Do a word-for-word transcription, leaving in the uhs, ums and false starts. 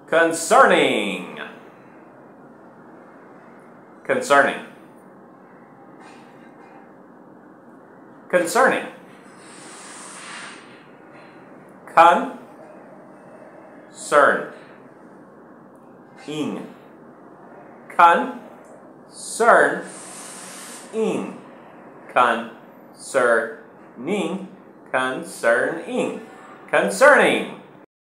Concerning. Concerning. Concerning. Con. Cern. Ing. Con. Cern. Ing. Concerning. Concerning. Concerning.